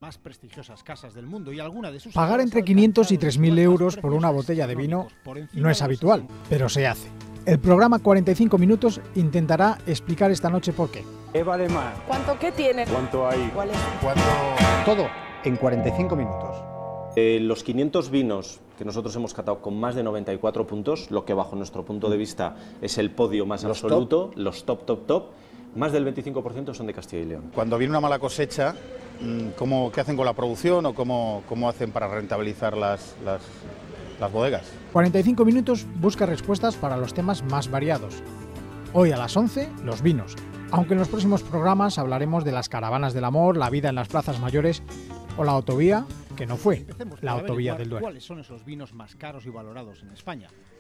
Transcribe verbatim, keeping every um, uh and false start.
más prestigiosas casas del mundo y alguna de sus Pagar entre quinientos y tres mil euros por una botella de vino no es habitual, pero se hace. El programa cuarenta y cinco minutos intentará explicar esta noche por qué. ¿Qué vale más? ¿Cuánto qué tiene? ¿Cuánto hay? ¿Cuál es? ¿Cuánto? Todo en cuarenta y cinco minutos. Eh, los quinientos vinos que nosotros hemos catado con más de noventa y cuatro puntos, lo que bajo nuestro punto de vista es el podio más Los absoluto, los top, top, top, más del veinticinco por ciento son de Castilla y León. Cuando viene una mala cosecha, ¿cómo, ¿qué hacen con la producción o cómo, cómo hacen para rentabilizar las, las, las bodegas? cuarenta y cinco minutos busca respuestas para los temas más variados. Hoy a las once, los vinos, aunque en los próximos programas hablaremos de las caravanas del amor, la vida en las plazas mayores o la autovía, que no fue Empecemos por la autovía averiguar del Duero. ¿Cuáles son esos vinos más caros y valorados en España?